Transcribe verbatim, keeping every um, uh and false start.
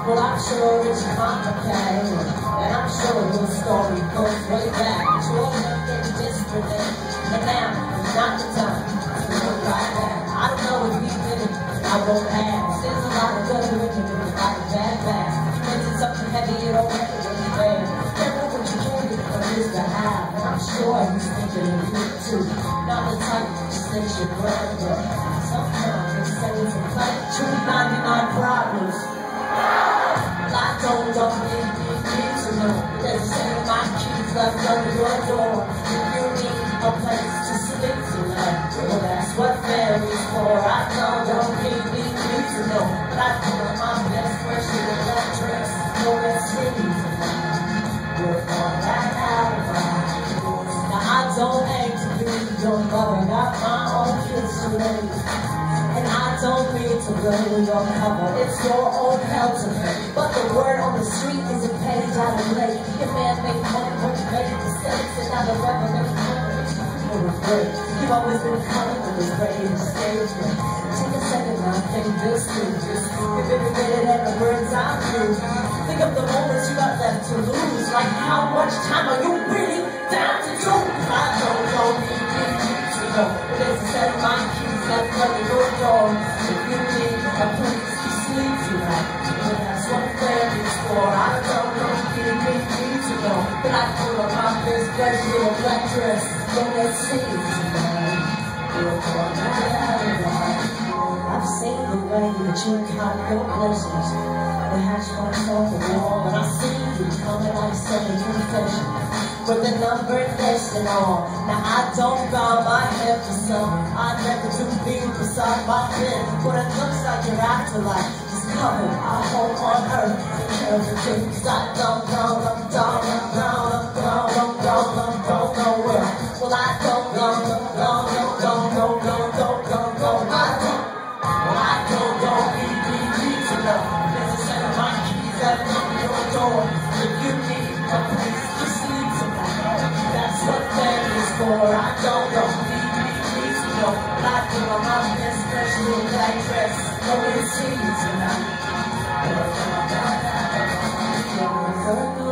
Well, I'm sure it's complicated, and I'm sure your story goes way back. But you're getting disparate, and now is not the time to look like that. I don't know if we did it, I won't ask. There's a lot of good women with a lot of bad bags. You mention something heavy, you don't have to really wear. Careful what you do, because it's the have. And I'm sure he's thinking of you too. Not the type that just thinks you're grand, but sometimes they say it's a fight. Two ninety-nine problems. I don't know if you need to know. There's a set of my keys left under your door. If you need a place to sleep tonight, well, that's what family's for. I don't know if you need to know, but I put on my best fresh little black dress. No, let's see tonight. We're on that alibi. Now I don't aim to be your mother, got my own kids to raise. And I don't mean to blame your cover, it's your own hell to pay. But the word on the street isn't page out of late. Your man made money when you made mistakes, and now the rapper makes money. People regret. You've always been coming with this ready to stage. Take a second now, think this through. You've been committed at the bird's eye view. Think of the moments you got left to lose. Like how much time are you really down to do? I don't know, need you to know. There's a set of my keys left under your door. If you need a place to sleep tonight, well, that's what family's for. I don't know if you need to know, but I put on my best fresh little black dress. So let's see tonight. We're on that alibi. I've seen the way that you count your blessings. The hash marks on the wall, and I see you coming like seven inflation. With the number less than all. Now I don't bow my head for some. I never do being beside my bed. But it looks like your afterlife is coming. I hope on earth take care of the thing. Cause I don't know, I'm down, I'm down, I'm down, I'm down, I'm don't know where. Well, I don't know, no, no, no, no, no, no, no, no, no, I don't. Well, I don't know, we need to know. There's a set of my keys left on your door. If you need a place to sleep tonight, that's what family's for. I don't know, we need to know. But I put on my best fresh little black dress. Go and see you tonight.